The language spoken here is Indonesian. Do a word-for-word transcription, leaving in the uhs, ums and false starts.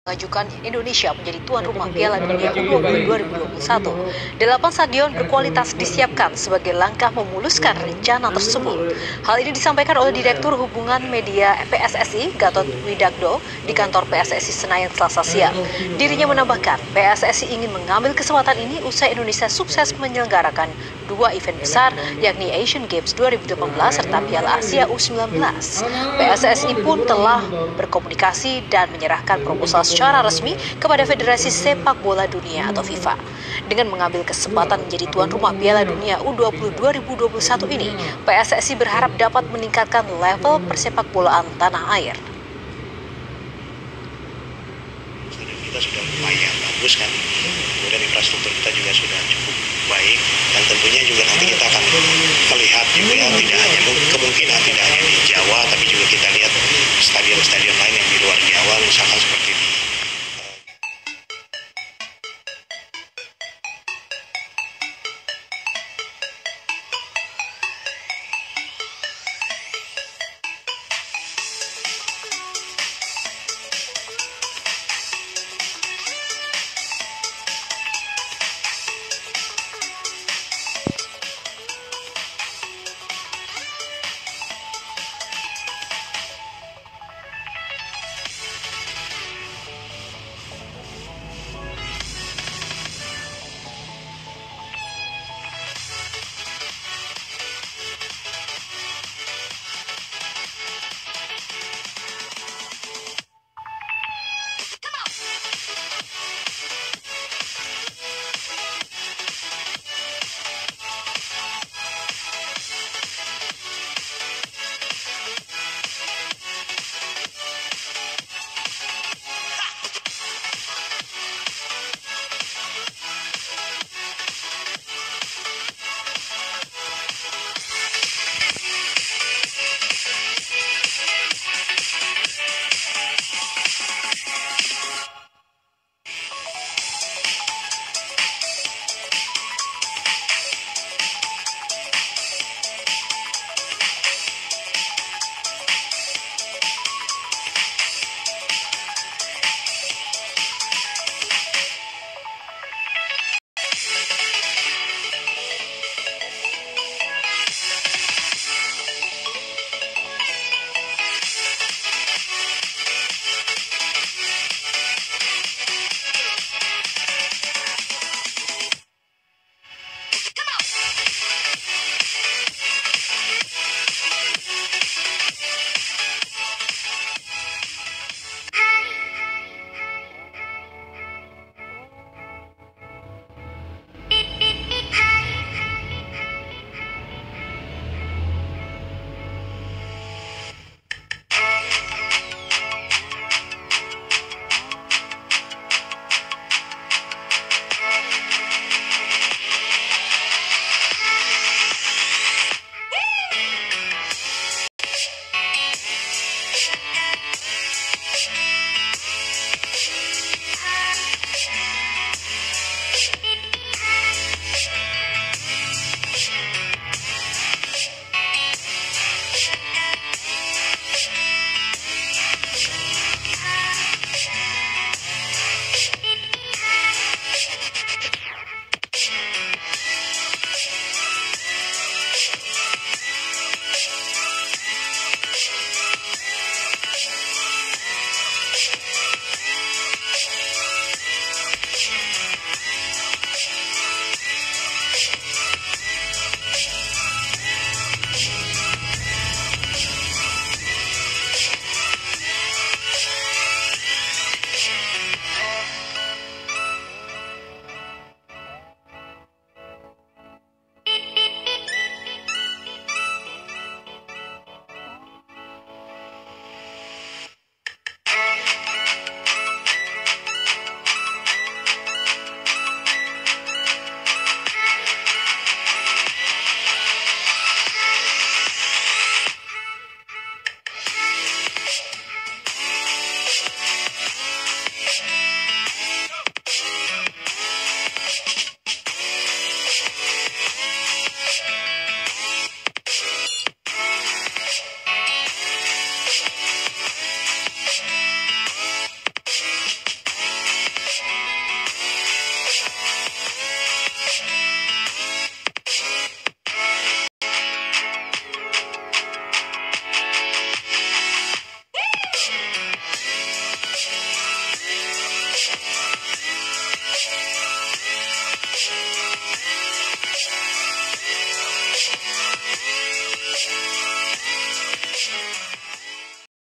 mengajukan Indonesia menjadi tuan rumah Piala Dunia U dua puluh dua ribu dua puluh satu. Delapan stadion berkualitas disiapkan sebagai langkah memuluskan rencana tersebut. Hal ini disampaikan oleh Direktur Hubungan Media P S S I, Gatot Widakdo, di kantor P S S I Senayan Selasa siang. Dirinya menambahkan, P S S I ingin mengambil kesempatan ini usai Indonesia sukses menyelenggarakan dua event besar, yakni Asian Games dua ribu delapan belas serta Piala Asia U sembilan belas. P S S I pun telah berkomunikasi dan menyerahkan proposal secara resmi kepada Federasi Sepak Bola Dunia atau FIFA. Dengan mengambil kesempatan menjadi tuan rumah Piala Dunia U dua puluh dua ribu dua puluh satu ini, P S S I berharap dapat meningkatkan level persepak bolaan tanah air. Kita sudah lumayan bagus kan, kemudian infrastruktur kita juga sudah cukup baik, dan tentunya juga nanti kita akan melihat juga ya, tidak hanya kemungkinan tidak hanya di Jawa, tapi juga kita lihat stadion-stadion lain yang di luar Jawa, misalkan seperti di